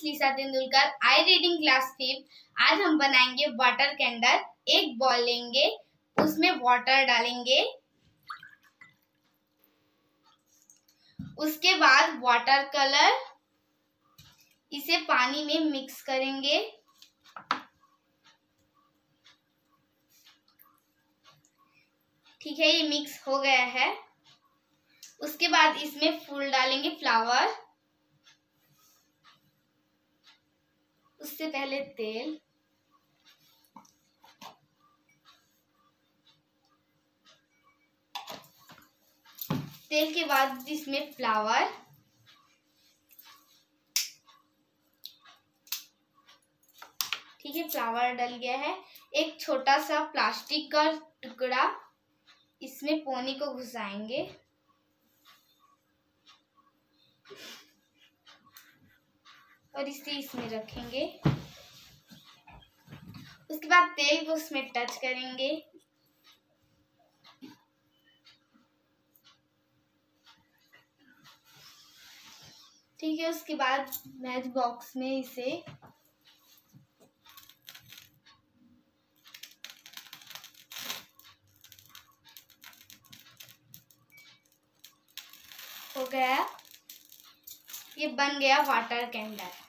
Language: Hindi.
Lisa Tendulkar, I reading class 5। आज हम बनाएंगे वाटर कैंडल। एक बॉल लेंगे, उसमें वाटर डालेंगे, उसके बाद वाटर कलर, इसे पानी में मिक्स करेंगे। ठीक है, ये मिक्स हो गया है। उसके बाद इसमें फूल डालेंगे, फ्लावर, उससे पहले तेल, तेल के बाद इसमें फ्लावर, ठीक है, फ्लावर डल गया है। एक छोटा सा प्लास्टिक का टुकड़ा, इसमें पोनी को घुसाएंगे और इसे इसमें रखेंगे। उसके बाद तेल को उसमें टच करेंगे। ठीक है, उसके बाद मैच बॉक्स में इसे हो गया, ये बन गया वाटर कैंडल।